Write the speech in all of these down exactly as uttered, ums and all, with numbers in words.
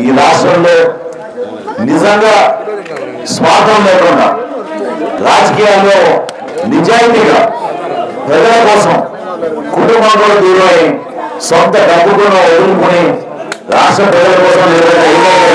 ఈ రాష్ట్రంలో నిజంగా స్వార్థం లేకుండా రాజకీయాల్లో నిజాయితీగా ప్రజల కోసం కుటుంబం కూడా దూరమై సొంత డబ్బు కూడా వదులుకుని రాష్ట్ర ప్రజల కోసం నిలబడే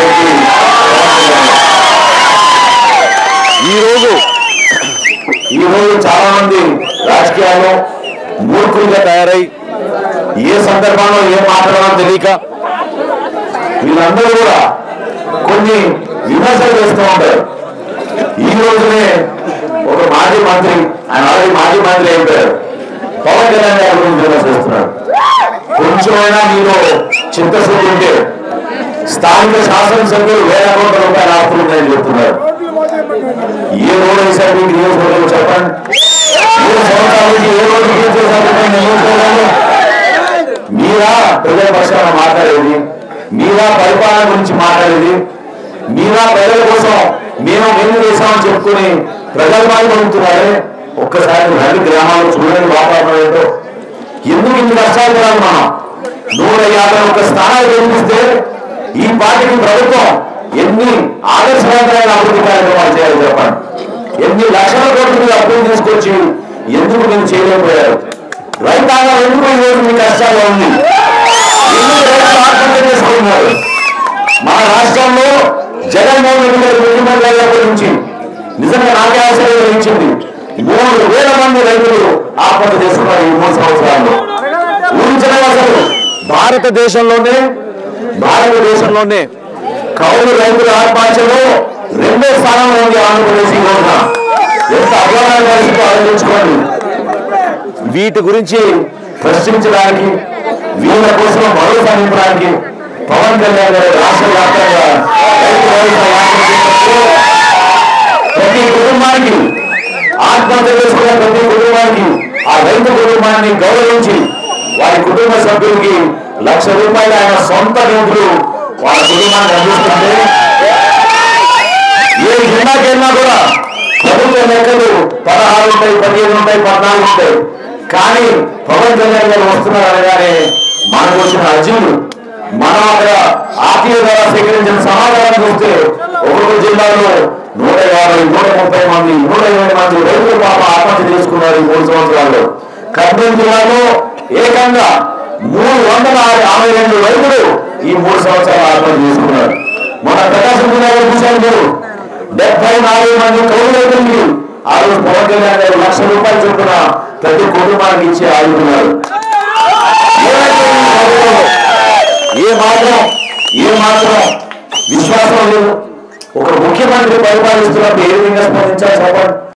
ఈరోజు ఈరోజు చాలా మంది రాజకీయాల్లో మూర్ఖులుగా తయారై ఏ సందర్భంలో ఏం మాట్లాడాలో తెలియక వీళ్ళందరూ కూడా కొన్ని విమర్శలు చేస్తూ ఉంటారు. ఈ రోజునే ఒక మాజీ మంత్రి, ఆయన ఆల్రెడీ మాజీ మంత్రి అయిపోయారు, పవన్ కళ్యాణ్ గారి గురించి విమర్శ చేస్తున్నారు. కొంచెమైనా మీరు చిత్తశుద్ధి ఉంటే స్థానిక శాసనసభ్యులు వేల కోట్ల రూపాయల ఆస్తులు ఉన్నాయని చెప్తున్నారు. ఏ రోడ్ వేసారు మీకు నియోజకవర్గంలో చెప్పండి. మూడు సంవత్సరాల నుంచి ఏ రోడ్డు నియోజకవర్గంలో మీరా ప్రజల పక్షాన మాట్లాడేది, మీరా పరిపాలన గురించి మాట్లాడేది, మీరా ప్రజల కోసం మేము మేము చేసామని చెప్పుకుని ప్రజల బాధ పొందుతున్నారే. ఒక్కసారి రెండు గ్రామాలు చూడండి వాతావరణం ఏంటో. ఎందుకు ఇన్ని కష్టాలు పడాలి? మనం నూట యాభై ఒక్క స్థానాలు గెలిపిస్తే ఈ పార్టీకి ప్రభుత్వం ఎన్ని ఆదర్శవంతమైన అభివృద్ధి కార్యక్రమాలు చేయాలి చెప్పండి. ఎన్ని లక్షల కోట్ల అభివృద్ధి తీసుకొచ్చి ఎందుకు మీరు చేయలేకపోయారు? రైతాంగం ఎందుకు ఈ రోజు మీ కష్టాల్లో ఉంది? ఎందుకు రైతులు ఆత్మహత్య చేసుకున్నారు? మన రాష్ట్రంలో జగన్మోహన్ రెడ్డి గారి ముఖ్యమంత్రి నుంచి నిజంగా నాకే ఆశ్చర్యం కలిగించింది. మూడు వేల మంది రైతులు ఆత్మహత్య చేసుకున్నారు ఈ మూడు సంవత్సరాల్లో. ఊహించడం అసలు భారతదేశంలోనే భారతదేశంలోనే కౌలు రైతుల ఆత్మహత్యలో రెండో స్థానంలో ఉంది ఆంధ్రప్రదేశ్. ఈ రోజున ఎంత అభిమానాలు కలిసి ఆలోచించుకోండి. వీటి గురించి ప్రశ్నించడానికి, వీళ్ళ కోసం భరోసా నింపడానికి పవన్ కళ్యాణ్ గారు రాష్ట్ర వ్యాప్తంగా ప్రతి కుటుంబానికి ఆత్మహత్య చేసుకున్న ప్రతి కుటుంబానికి ఆ రైతు కుటుంబాన్ని గౌరవించి వారి కుటుంబ సభ్యులకి లక్ష రూపాయలు ఆయన సొంత నిధులు వాళ్ళ కుటుంబాన్ని అందిస్తుంటే ఏ జిల్లాకెళ్ళినా కూడా ప్రభుత్వ లెక్కలు పదహారు ఉంటాయి, పదిహేను ఉంటాయి, పద్నాలుగు ఉంటాయి. కానీ పవన్ కళ్యాణ్ గారు వస్తున్నారు అనగానే మనకు వచ్చిన అర్జునులు మనం అక్కడ ఆర్టీఓ ద్వారా సేకరించిన సమాధానం చూస్తే ఒక్కొక్క జిల్లాలో నూట యాభై నూట ముప్పై మంది నూట ఇరవై మంది రైతులు పాప ఆత్మహత్య చేసుకున్నారు ఈ మూడు సంవత్సరాల్లో. కర్నూలు జిల్లాలో ఏకంగా మూడు వందల యాభై రెండు రైతులు ఈ మూడు సంవత్సరాలు ఆత్మహత్య చేసుకున్నారు. మన ప్రకాశం జిల్లాలో చూశారు మీరు డెబ్బై నాలుగు మంది కౌలు రైతులకి ఆ రోజు పవన్ కళ్యాణ్ గారు లక్ష రూపాయలు చొప్పున ప్రతి కుటుంబానికి ఇచ్చి ఆదుకున్నారు. ఏ మాత్రం ఏ మాత్రం విశ్వాసం లేదు. ఒక ముఖ్యమంత్రి పరిపాలిస్తున్నప్పుడు ఏ విధంగా స్పందించాలి చెప్పండి.